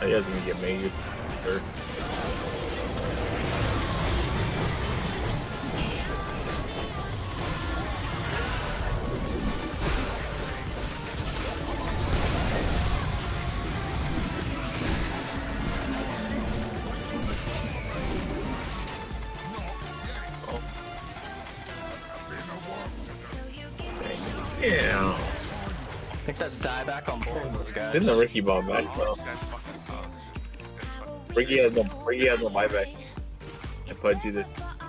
You guys gonna get made. Sure. Yeah. I think that's dieback on both of those guys. Didn't the Ricky ball back though? Ricky has no buyback. And Pudgy did.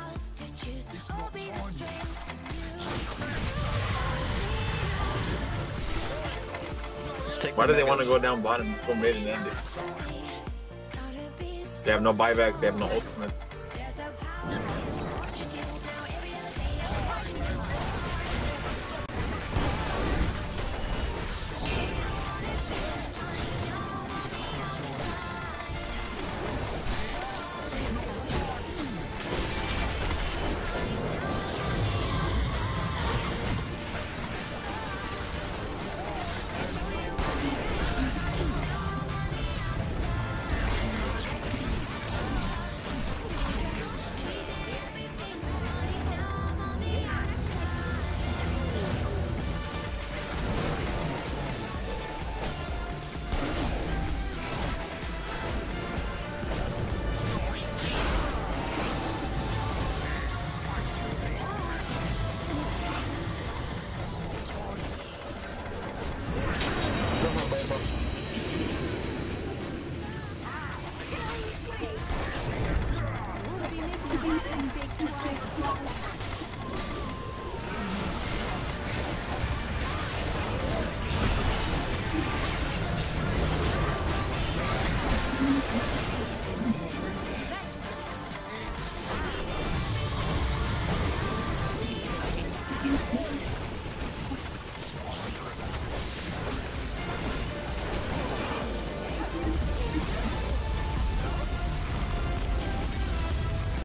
Why do they want to go down bottom? Let's go mid and end it. They have no buybacks, they have no ultimates.